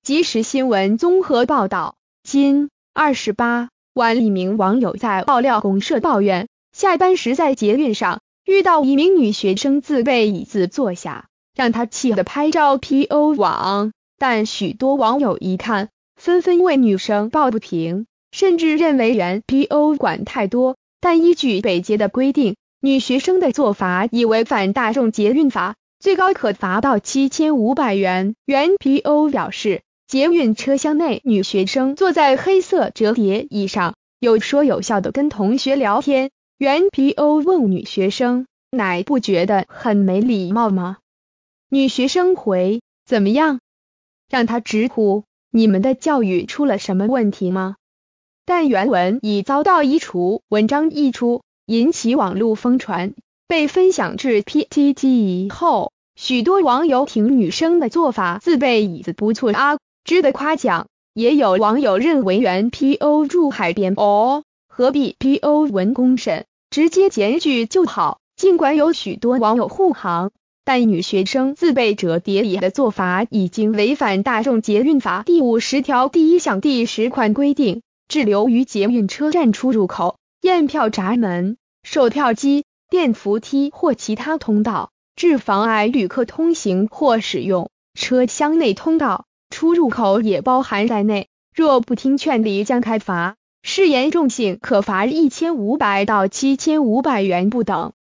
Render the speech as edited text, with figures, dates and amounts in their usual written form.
即时新闻综合报道，今28晚，一名网友在爆料公社抱怨，下班时在捷运上遇到一名女学生自备椅子坐下，让他气得拍照 PO 网。但许多网友一看，纷纷为女生抱不平，甚至认为原 PO 管太多。但依据北捷的规定，女学生的做法已违反大众捷运法，最高可罚到7500元。原 PO 表示，捷运车厢内女学生坐在黑色折叠椅上，有说有笑的跟同学聊天。原 PO 问女学生，奶不觉得很没礼貌吗？女学生回，怎么样？让他直呼，你们的教育出了什么问题吗？但原文已遭到移除，文章一出，引起网络疯传，被分享至 PTT 后，许多网友挺女生的做法，自备椅子不错啊，值得夸奖。也有网友认为原 PO 住海边何必 PO 文公审，直接检举就好。尽管有许多网友护航，但女学生自备折叠椅的做法已经违反大众捷运法第50条第1项第10款规定，滞留于捷运车站出入口、验票闸门、售票机、电扶梯或其他通道，致妨碍旅客通行或使用车厢内通道、出入口也包含在内。若不听劝离将开罚，视严重性可罚1500到7500元不等。